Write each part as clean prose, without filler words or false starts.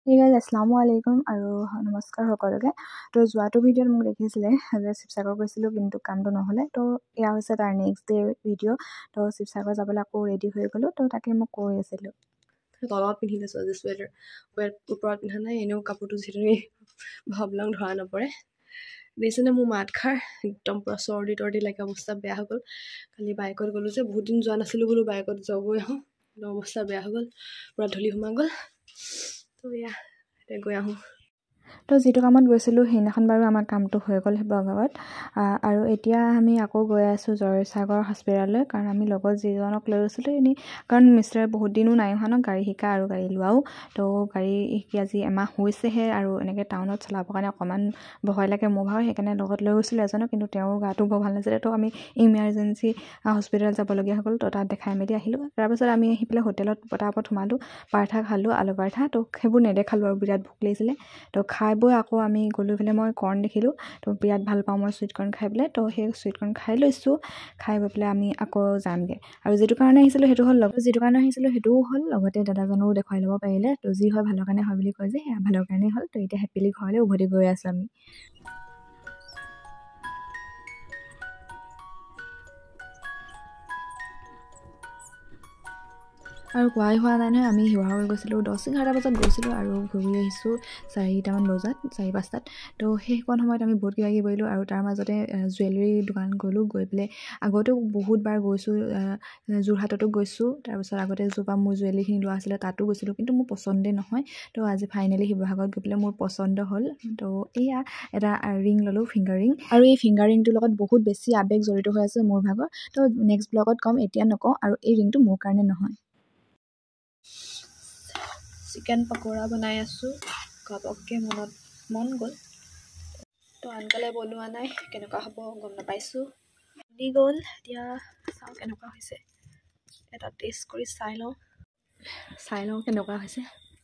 Hey guys, Assalamualaikum আৰু নমস্কাৰ সকলোকে। তো যোৱাটো ভিডিঅ'ত মোক দেখিছিলে যে শিৱসাগৰ গৈছিলোঁ কিন্তু কামটো নহ'লে। তো এয়া হৈছে তাৰ নেক্সট ডে ভিডিঅ'। তো শিৱসাগৰ যাবলৈ আকৌ ৰেডি হৈ গ'লোঁ। তো তাকে মই কৈ আছিলোঁ। তলত পিন্ধি লৈছোঁ আজি চুৱেটাৰ ওপৰত পিন্ধা নাই এনেও কাপোৰটো যিহেতু ভবলং ধৰা নপৰে দেখিছেনে মোৰ মাত খাৰ একদম পূৰা চৰ্দি তৰ্দি লাগে অৱস্থা বেয়া হৈ গ'ল কালি বাইকত গ'লোঁ যে বহুত দিন যোৱা নাছিলোঁ বোলো বাইকত যাবই আহোঁ একদম অৱস্থা বেয়া হৈ গ'ল পূৰা ধূলি সোমাই গ'ল তো এয়া এতিয়া গৈ আহোঁ তো যিটো কামত গৈছিলোঁ সেইদিনাখন বাৰু আমাৰ কামটো হৈ গ'ল শিৱসাগৰত আৰু এতিয়া আমি আকৌ গৈ আছোঁ জয়সাগৰ হস্পিটেললৈ কাৰণ আমি লগত যিজনক লৈ গৈছিলোঁ এনেই কাৰণ মিষ্টাৰে বহুত দিনো নাই অহা ন গাড়ী শিকা আৰু গাড়ী লোৱাও তো গাড়ী শিকি আজি এমাহ হৈছেহে আৰু এনেকৈ টাউনত চলাবৰ কাৰণে অকণমান ভয় লাগে মোৰ ভাগৰ সেইকাৰণে লগত লৈ গৈছিলোঁ এজনক কিন্তু তেওঁৰ গাটো বৰ ভাল নাছিলে তো আমি ইমাৰ্জেঞ্চি হস্পিটেল যাবলগীয়া হৈ গ'ল তো তাত দেখাই মেলি আহিলোঁ তাৰপাছত আমি আহি পেলাই হোটেলত পটাপট সোমালোঁ পাৰঠা খালোঁ আলু পাৰঠা তো সেইবোৰ নেদেখালোঁ আৰু বিৰাট ভোক লাগিছিলে তো খাই বৈ আকৌ আমি গ'লোঁ পেলাই মই কৰ্ণ দেখিলোঁ তো বিৰাট ভাল পাওঁ মই চুইট কৰ্ণ খাই পেলাই তো সেই চুইট কৰ্ণ খাই লৈছোঁ খাই গৈ পেলাই আমি আকৌ যামগৈ আৰু যিটো কাৰণে আহিছিলোঁ সেইটো হ'ল সেইটোও হ'ল লগতে দাদাজনৰো দেখুৱাই ল'ব পাৰিলে তো যি হয় ভালৰ কাৰণে হয় বুলি কয় যে সেয়া ভালৰ কাৰণেই হ'ল তো এতিয়া হেপিলি ঘৰলৈ উভতি গৈ আছোঁ আমি আৰু কোৱাই হোৱা নাই নহয় আমি শিৱসাগৰ গৈছিলোঁ 10-11 বজাত গৈছিলোঁ আৰু ঘূৰি আহিছোঁ 4টামান বজাত 4-5টাত তো সেইকণ সময়ত আমি বহুত কিবা কিবি কৰিলোঁ আৰু তাৰ মাজতে জুৱেলাৰী দোকান গ'লোঁ গৈ পেলাই আগতেও বহুতবাৰ গৈছোঁ যোৰহাটতো গৈছোঁ তাৰপিছত আগতে য'ৰপৰা মোৰ জুৱেলাৰীখিনি লোৱা আছিলে তাতো গৈছিলোঁ কিন্তু মোৰ পচন্দে নহয় তো আজি ফাইনেলি শিৱসাগৰত গৈ পেলাই মোৰ পচন্দ হ'ল তো এয়া এটা ৰিং ল'লোঁ ফিংগাৰ ৰিং আৰু এই ফিংগাৰ ৰিংটোৰ লগত বহুত বেছি আৱেগ জড়িত হৈ আছে মোৰ ভাগৰ তো নেক্সট ব্লগত ক'ম এতিয়া নকওঁ আৰু এই ৰিংটো মোৰ কাৰণে নহয় চিকেন পকৰা বনাই আছোঁ ঘপককৈ মন গ'ল তো আনকালে বনোৱা নাই কেনেকুৱা হ'ব গম নাপাইছোঁ দি গ'ল এতিয়া চাওঁ কেনেকুৱা হৈছে এটা টেষ্ট কৰি চাই লওঁ কেনেকুৱা হৈছে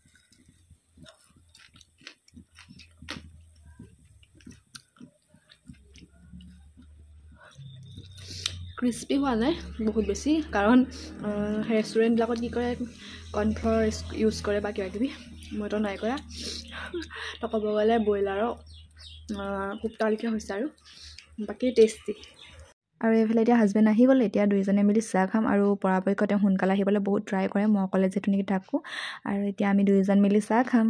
ক্ৰিস্পি হোৱা নাই বহুত বেছি কাৰণ ৰেষ্টুৰেণ্টবিলাকত কি কৰে কৰ্ণফ্ল'ৰ ইউজ কৰে বা কিবাকিবি মইতো নাই কৰা তো ক'ব গ'লে ব্ৰইলাৰৰ কোপ্তালিকা হৈছে আৰু বাকী টেষ্টি আৰু এইফালে এতিয়া হাজবেণ্ড আহি গ'ল এতিয়া দুইজনে মিলি চাহ খাম আৰু পৰাপক্ষতে সোনকালে আহিবলৈ বহুত ট্ৰাই কৰে মই অকলে যিটো নেকি থাকোঁ আৰু এতিয়া আমি দুয়োজন মিলি চাহ খাম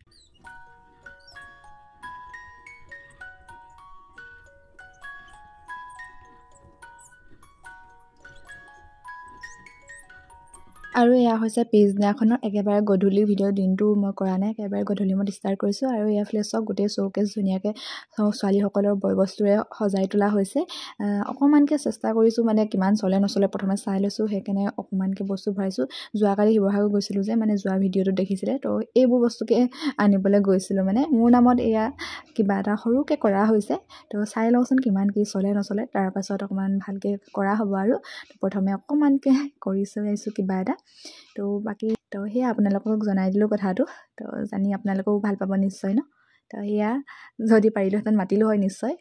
আৰু এয়া হৈছে পিছদিনাখনৰ একেবাৰে গধূলি ভিডিঅ' দিনটো মই কৰা নাই একেবাৰে গধূলি মই ষ্টাৰ্ট কৰিছোঁ আৰু এইফালে চব গোটেই শ্ব'কেছ ধুনীয়াকৈ ছোৱালীসকলৰ বয় বস্তুৰে সজাই তোলা হৈছে অকণমানকৈ চেষ্টা কৰিছোঁ মানে কিমান চলে নচলে প্ৰথমে চাই লৈছোঁ সেইকাৰণে অকণমানকৈ বস্তু ভৰাইছোঁ যোৱাকালি শিৱসাগৰ গৈছিলোঁ যে মানে যোৱা ভিডিঅ'টো দেখিছিলে তো এইবোৰ বস্তুকে আনিবলৈ গৈছিলোঁ মানে মোৰ নামত এয়া কিবা এটা সৰুকৈ কৰা হৈছে তো চাই লওঁচোন কিমান কি চলে নচলে তাৰপাছত অকণমান ভালকৈ কৰা হ'ব আৰু প্ৰথমে অকণমানকৈ কৰি চাইছোঁ কিবা এটা তো বাকী তো সেয়া আপোনালোকক জনাই দিলোঁ কথাটো তো জানি আপোনালোকেও ভাল পাব নিশ্চয় ন তো সেয়া যদি পাৰিলোহেঁতেন মাতিলোঁ হয় নিশ্চয়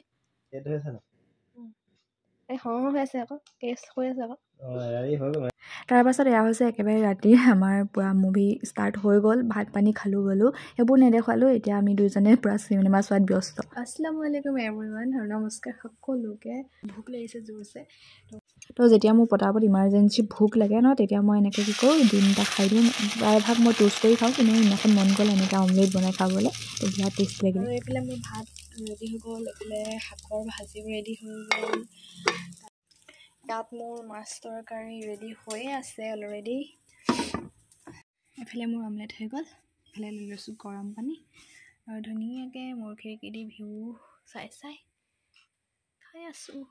হৈ আছে আকৌ টেষ্ট হৈ আছে আকৌ তাৰপাছত এয়া হৈছে একেবাৰে ৰাতি আমাৰ পূৰা মুভি ষ্টাৰ্ট হৈ গ'ল ভাত পানী খালোঁ গ'লোঁ সেইবোৰ নেদেখুৱালোঁ এতিয়া আমি দুইজনে পূৰা চিনেমা চোৱাত ব্যস্ত আসসালামুআলাইকুম এভৰিৱান আৰু নমস্কাৰ সকলোকে ভোক লাগিছে জোৰছে তো যেতিয়া মোৰ পটাপট ইমাৰ্জেঞ্চি ভোক লাগে ন তেতিয়া মই এনেকৈ কি কৰোঁ ডিম এটা খাই দিওঁ প্ৰায়ভাগ মই টোষ্ট কৰি খাওঁ কিন্তু সেইদিনাখন মন গ'ল এনেকৈ অমলেট বনাই খাবলৈ তো বিৰাট টেষ্ট লাগিলে আৰু এইফালে মোৰ ভাত ৰেডি হৈ গ'ল এইফালে শাকৰ ভাজিও ৰেডি হৈ গ'ল ইয়াত মোৰ মাছ তৰকাৰী ৰেডি হৈয়ে আছে অলৰেডি এইফালে মোৰ অমলেট হৈ গ'ল এইফালে লৈ লৈছোঁ গৰম পানী আৰু ধুনীয়াকৈ মোৰ খিৰিকী দি ভিউ চাই খাই আছোঁ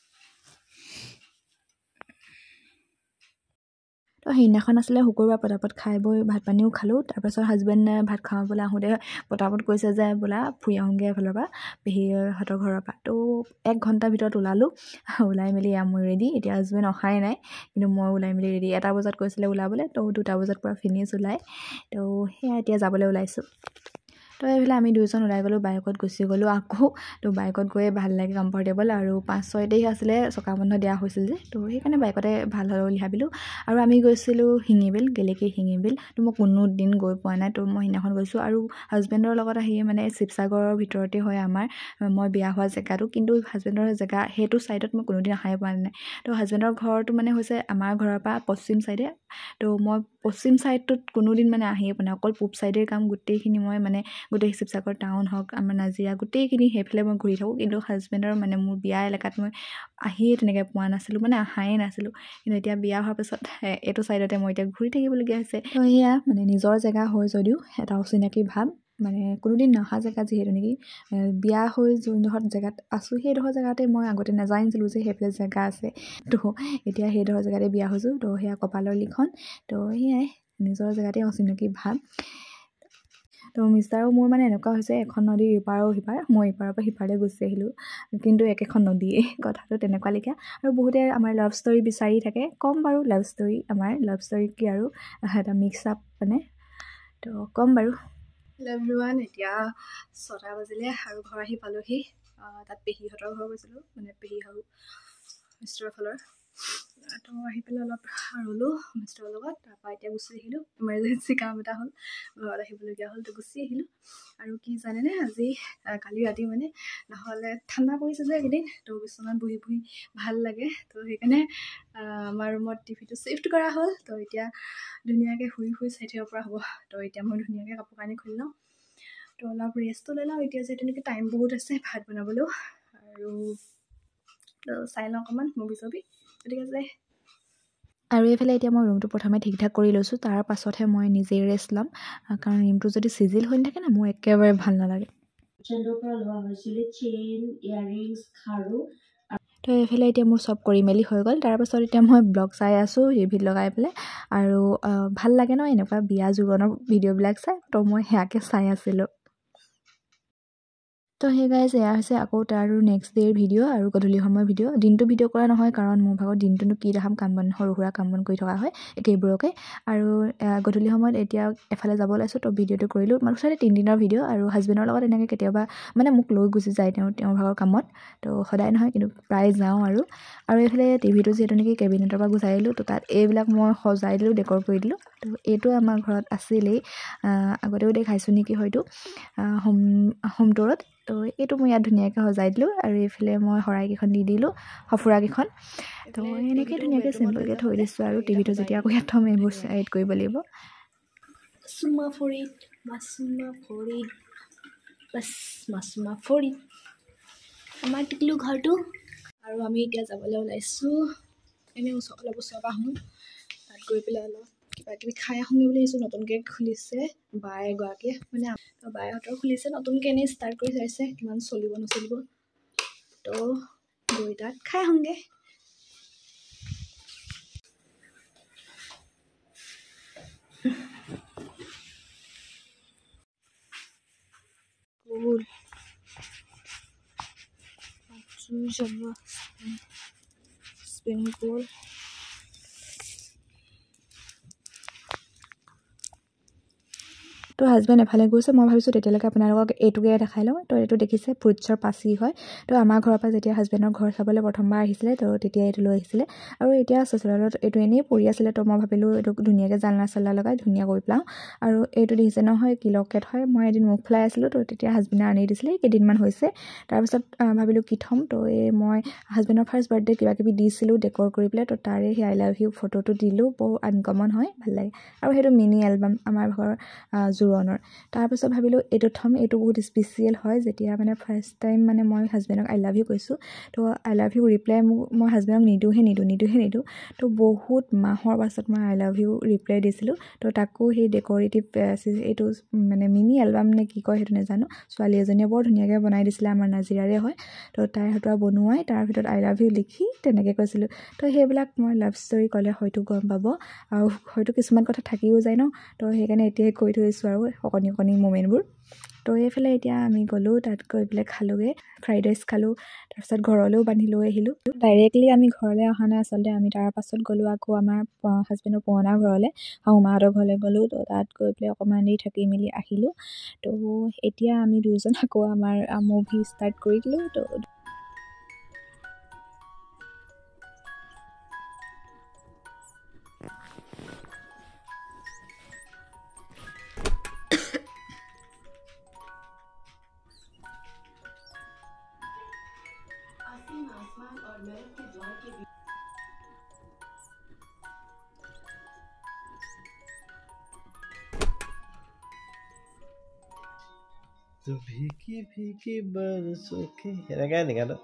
তো সেইদিনাখন আছিলে শুকুৰবাৰ পটাপট খাই বৈ ভাত পানীও খালোঁ তাৰপাছত হাজবেণ্ডে ভাত খাবলৈ আহোঁতে পটাপট কৈছে যে বোলা ফুৰি আহোঁগৈ এফালৰ পৰা পেহীহঁতৰ ঘৰৰ পৰা তো 1 ঘণ্টাৰ ভিতৰত ওলাই মেলি মই ৰেডি এতিয়া হাজবেণ্ড অহাই নাই কিন্তু মই ওলাই মেলি ৰেডি 1 বজাত কৈছিলে ওলাবলৈ তো 2 বজাত পৰা ফিনিছ ওলাই তো সেয়া এতিয়া যাবলৈ ওলাইছোঁ তো এইফালে আমি দুইজন ওলাই গ'লোঁ, বাইকত গুচি গ'লোঁ আকৌ। তো বাইকত গৈয়ে ভাল লাগে, কমফৰ্টেবল। আৰু 5-6 তাৰিখ আছিলে চকা বন্ধ দিয়া হৈছিল যে, তো সেইকাৰণে বাইকতে ভাল হ'ল বুলি ভাবিলোঁ। আৰু আমি গৈছিলোঁ শিঙিবিল, গেলেকী শিঙিবিল। তো মই কোনোদিন গৈ পোৱা নাই, তো মই সেইদিনাখন গৈছোঁ। আৰু হাজবেণ্ডৰ লগত আহি মানে শিৱসাগৰৰ ভিতৰতে হয় মই বিয়া হোৱা জেগাটো, কিন্তু হাজবেণ্ডৰ জেগা সেইটো ছাইডত মই কোনোদিন অহাই পোৱা নাই। তো হাজবেণ্ডৰ ঘৰটো মানে হৈছে আমাৰ ঘৰৰ পৰা পশ্চিম ছাইডে। তো মই পশ্চিম ছাইডটোত কোনোদিন মানে আহিয়ে পোৱা নাই, অকল পূব ছাইডেৰ কাম গোটেইখিনি মই মানে গোটেই শিৱসাগৰ টাউন হওক, আমাৰ নাজিৰা, গোটেইখিনি সেইফালে মই ঘূৰি থাকোঁ। কিন্তু হাজবেণ্ডৰ মানে মোৰ বিয়া এলেকাত মই আহিয়ে তেনেকৈ পোৱা নাছিলোঁ, মানে অহায়ে নাছিলোঁ। কিন্তু এতিয়া বিয়া হোৱাৰ পাছত এইটো ছাইডতে মই এতিয়া ঘূৰি থাকিবলগীয়া হৈছে। তো সেয়া মানে নিজৰ জেগা হয় যদিও এটা অচিনাকি ভাৱ, মানে কোনোদিন নহা জেগা যিহেতু নেকি, বিয়া হৈ যোনডোখৰ জেগাত আছোঁ সেইডোখৰ জেগাতে মই আগতে নাজানিছিলোঁ যে সেইফালে জেগা আছে। তো এতিয়া সেইডোখৰ জেগাতে বিয়া হৈছোঁ। তো সেয়া কপালৰ লিখন। তো সেয়াই নিজৰ জেগাতে অচিনাকি ভাৱ। তো মিষ্টাৰো মোৰ মানে এনেকুৱা হৈছে, এখন নদীৰ ইপাৰো সিপাৰ, মই ইপাৰৰ পৰা সিপাৰলৈ গুচি আহিলোঁ, কিন্তু একেখন নদীয়ে, কথাটো তেনেকুৱা লিখা। আৰু বহুতে আমাৰ লাভ ষ্টৰী বিচাৰি থাকে, ক'ম বাৰু লাভ ষ্টৰী, আমাৰ লাভ ষ্টৰী কি আৰু এটা মিক্স আপ মানে, তো ক'ম বাৰু। এভৰিৱান, এতিয়া 6টা বাজিলে আৰু ঘৰ আহি পালোহি। তাত পেহীহঁতৰ ঘৰ গৈছিলোঁ, মানে পেহী শাহু মিষ্টাৰৰ ফালৰ। তো আহি পেলাই অলপ ৰ'লোঁ মিষ্টাৰৰ লগত, তাৰপৰা এতিয়া গুচি আহিলোঁ। ইমাৰ্জেঞ্চি কাম এটা হ'ল, ঘৰত আহিবলগীয়া হ'ল, তো গুচি আহিলোঁ। আৰু কি জানেনে, আজি কালি ৰাতি মানে নহ'লে ঠাণ্ডা পৰিছে যে এইকেইদিন, তো বিচনাত বহি বহি ভাল লাগে। তো সেইকাৰণে আমাৰ ৰুমত টিভিটো শ্বিফ্ট কৰা হ'ল। তো এতিয়া ধুনীয়াকৈ শুই শুই চাই থাকিব পৰা হ'ব। তো এতিয়া মই ধুনীয়াকৈ কাপোৰ কানি খুলি লওঁ, তো অলপ ৰেষ্টটো লৈ লওঁ এতিয়া, যিহেতু নেকি টাইম বহুত আছে ভাত বনাবলৈও। আৰু চাই লওঁ অকণমান মুভি চভি, গতিকে যে। আৰু এইফালে এতিয়া মই ৰুমটো প্ৰথমে ঠিক ঠাক কৰি লৈছোঁ, তাৰ পাছতহে মই নিজেই ৰেষ্ট ল'ম, কাৰণ ৰুমটো যদি চিজিল হৈ নাথাকে না, মোৰ একেবাৰে ভাল নালাগে। তো এইফালে এতিয়া মোৰ চব কৰি মেলি হৈ গ'ল। তাৰপাছত এতিয়া মই ব্লগ চাই আছোঁ টিভিত লগাই পেলাই। আৰু ভাল লাগে ন এনেকুৱা বিয়া জোৰোণৰ ভিডিঅ'বিলাক চাই, তো মই সেয়াকে চাই আছিলোঁ। তো সেই গাইজ, এয়া হৈছে আকৌ তাৰ নেক্সট ডে'ৰ ভিডিঅ' আৰু গধূলি সময়ৰ ভিডিঅ'। দিনটো ভিডিঅ' কৰা নহয়, কাৰণ মোৰ ভাগত দিনটোনো কি দেখাম, কাম বন সৰু সুৰা কাম বন কৰি থকা হয় একেইবোৰকে। আৰু গধূলি সময়ত এতিয়া এফালে যাব ওলাইছোঁ, তো ভিডিঅ'টো কৰিলোঁ। মুঠতে 3 দিনৰ ভিডিঅ'। আৰু হাজবেণ্ডৰ লগত এনেকৈ কেতিয়াবা মানে মোক লৈ গুচি যায় তেওঁৰ ভাগৰ কামত, তো সদায় নহয় কিন্তু প্ৰায় যাওঁ। আৰু এইফালে টিভিটো যিহেতু নেকি কেবিনেটৰ পৰা গুচাই দিলোঁ, তো তাত এইবিলাক মই সজাই দিলোঁ, ডেকৰ কৰি দিলোঁ। তো এইটো আমাৰ ঘৰত আছিলেই, আগতেও দেখাইছোঁ নেকি হয়তো হোম টুৰত। তো এইটো মই ইয়াত ধুনীয়াকৈ সজাই দিলোঁ। আৰু এইফালে মই শৰাইকেইখন দি দিলোঁ, সঁফুৰাকেইখন। তো এনেকৈ ধুনীয়াকৈ চিম্পলকৈ থৈ দিছোঁ। আৰু টিভিটো যেতিয়া আকৌ ইয়াত থ'ম এইবোৰ এড কৰিব লাগিব। মাছুমা ফৰিদ, মাছুমা ফৰিদ, বাছ মাছুমা ফৰিদ, আমাৰ টিকলু ঘৰটো। আৰু আমি এতিয়া যাবলৈ ওলাইছোঁ, এনেই অলপ ওচৰৰ পৰা আহোঁ, তাত গৈ পেলাই অলপ কিবা কিবি খাই আহোঁগৈ বুলি আহিছোঁ। নতুনকৈ খুলিছে বাই এগৰাকীয়ে, মানে বাইহঁতৰ খুলিছে নতুনকৈ, এনেই ষ্টাৰ্ট কৰি চাইছে কিমান চলিব নচলিব। তো গৈ তাত খাই আহোঁগৈ। স্প্ৰিং ৰোল, তো হাজবেণ্ড এফালে গৈছে, মই ভাবিছোঁ তেতিয়ালৈকে আপোনালোকক এইটোকে দেখাই লওঁ। তো এইটো দেখিছে ফ্ৰুটছৰ পাচি হয়। তো আমাৰ ঘৰৰ পৰা যেতিয়া হাজবেণ্ডৰ ঘৰ চাবলৈ প্ৰথমবাৰ আহিছিলে, তো তেতিয়া এইটো লৈ আহিছিলে। আৰু এতিয়া চচৰালত এইটো এনেই পৰি আছিলে, তো মই ভাবিলোঁ এইটো ধুনীয়াকৈ জালনা চালনা লগাই ধুনীয়া কৰি পেলাওঁ। আৰু এইটো দেখিছে নহয় কি লকেট হয়, মই এদিন মুখ ফুলাই আছিলোঁ, তো তেতিয়া হাজবেণ্ডে আনি দিছিলে, কেইদিনমান হৈছে। তাৰপিছত ভাবিলোঁ কি থ'ম, তো মই হাজবেণ্ডৰ ফাৰ্ষ্ট বাৰ্থডে কিবা কিবি দিছিলোঁ ডেকৰ কৰি পেলাই, তো তাৰে সেই আই লাভ ইউ ফটোটো দিলোঁ। বহু আনকমন হয়, ভাল লাগে। আৰু সেইটো মিনি এলবাম আমাৰ ঘৰৰ জোৰোণৰ। তাৰপিছত ভাবিলোঁ এইটো থ'ম, এইটো বহুত স্পেচিয়েল হয়, যেতিয়া মানে ফাৰ্ষ্ট টাইম মানে মই হাজবেণ্ডক আই লাভ ইউ কৈছোঁ। তো আই লাভ ইউ ৰিপ্লাই মই হাজবেণ্ডক নিদোঁ। তো বহুত মাহৰ পাছত মই আই লাভ ইউ ৰিপ্লাই দিছিলোঁ। তো তাকো সেই ডেক'ৰেটিভ এইটো মানে মিনি এলবাম নে কি কয় সেইটো নাজানো, ছোৱালী এজনীয়ে বৰ ধুনীয়াকৈ বনাই দিছিলে, আমাৰ নাজিৰাৰে হয়। তো তাই হয়তো বনোৱাই, তাৰ ভিতৰত আই লাভ ইউ লিখি তেনেকৈ কৈছিলোঁ। তো সেইবিলাক মই লাভ ষ্টৰী ক'লে হয়তো গম পাব, আৰু হয়তো কিছুমান কথা থাকিও যায় ন, তো সেইকাৰণে এতিয়াই কৈ থৈছোঁ আৰু আৰু অকণি অকণি মোমেণ্টবোৰ। তো এইফালে এতিয়া আমি গ'লোঁ, তাত গৈ পেলাই খালোঁগৈ, ফ্ৰাইড ৰাইচ খালোঁ, তাৰপিছত ঘৰলৈও বান্ধি লৈ আহিলোঁ। ডাইৰেক্টলি আমি ঘৰলৈ অহা নাই আচলতে, আমি তাৰ পাছত গ'লোঁ আকৌ আমাৰ হাজবেণ্ডৰ পুৰণা ঘৰলৈ, শাহুমাহঁতৰ ঘৰলৈ গ'লোঁ। তো তাত গৈ পেলাই অকণমান দেৰি থাকি মেলি আহিলোঁ। তো এতিয়া আমি দুয়োজন আকৌ আমাৰ মুভি ষ্টাৰ্ট কৰি দিলোঁ। তো ভিকি ভিকি বৰসো কি এনেকাই নেকি গানটো?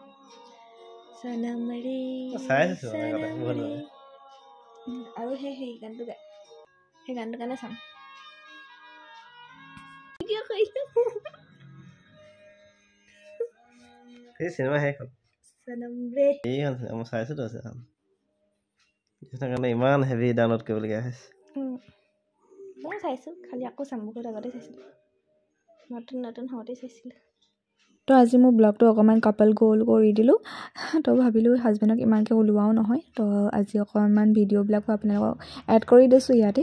আৰু সেই গানটো গায়, সেই গানটো কাৰণে চাম সেই চিনেমা সেইখন মই চাইছোতো সেইখন ইমান হেভি ডাউনলোড কৰিবলগীয়া হৈছে। মই চাইছোঁ, খালি আকৌ চাম, বহুত আগতে চাইছিলোঁ, নতুন হওঁতে চাইছিলোঁ। তো আজি মোৰ ব্লগটো অকণমান কাপল গ'ল কৰি দিলোঁ। তো ভাবিলোঁ হাজবেণ্ডক ইমানকৈ ওলোৱাও নহয়, তো আজি অকণমান ভিডিঅ'বিলাকো আপোনালোকক এড কৰি দিছোঁ ইয়াতে।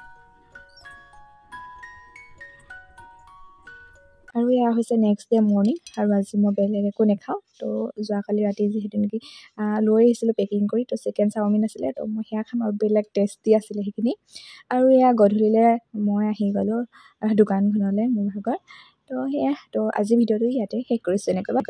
আৰু এয়া হৈছে নেক্সট ডে মৰ্ণিং, আৰু আজি মই বেলেগ একো নাখাওঁ। তো যোৱাকালি ৰাতি যিহেতু নেকি লৈ আহিছিলোঁ পেকিং কৰি, তো চিকেন চাওমিন আছিলে, তো মই সেয়া খাম, আৰু বেলেগ টেষ্টি আছিলে সেইখিনি। আৰু এয়া গধূলিলৈ মই আহি গ'লোঁ দোকানখনলৈ মোৰ ভাগৰ। তো সেয়া, তো আজি ভিডিঅ'টো ইয়াতে শেষ কৰিছোঁ এনেকৈ।